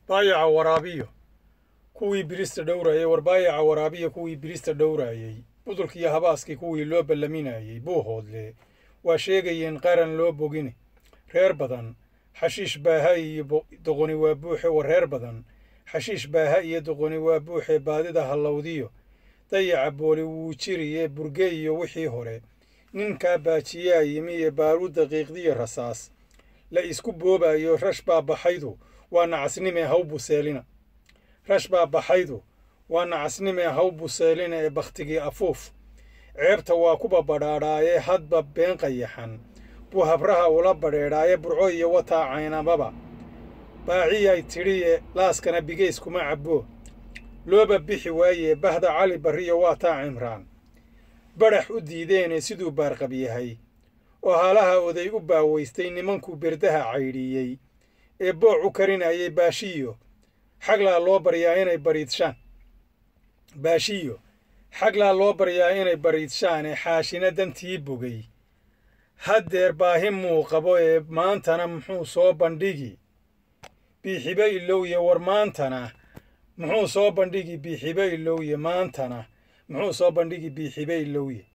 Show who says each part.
Speaker 1: baayaca waraabiyo kuwii birista dhowrayay war baayaca waraabiyo kuwii birista dhowrayay budulkiiyo habaaskii kuwii loo ballaminayay buuhoodle waa sheegayeen qaran loo bogine reer badan xashiish baaha iyo doqoni waa buuxe war reer badan xashiish baaha iyo doqoni waa buuxe baadida hallowdiyo dayaca booli wuu jiriye burge iyo wixii hore ninkaa baajiyaa yimi ee baaruud daqiiqdiyo rasaas la isku boobayo rash baa baxaydu waa nacasnime haw buseelina rash baa baxaydu waa nacasnime haw buseelina ee bakhtigii afuuf ceebta waa kuba badhaadhaaye hadba been qayaxan buu habraha ula badheedhaaye burco iyo wataa caynababa baaciyay tidhiye laaskana bigeys kuma cabbo looba bixi waaye bahda cali barriyo waataa cimraan badhax u diideene siduu baarqab yahay oo haalaha oday u baawaystay nimankuu berdaha caydhiyey ee booc u karinayay baashiyo xaglaa loo baryaa inay bariidshaan baashiyo xaglaa loo baryaa inay bariidshaane xaashina dantii bogay haddeer baahi muu qabo ee maantana muxuu soo bandhigi biixibe ilowye war maantana muxuu soo bandhigi biixibe ilowye maantana muxuu soo bandhigi biixibe ilowye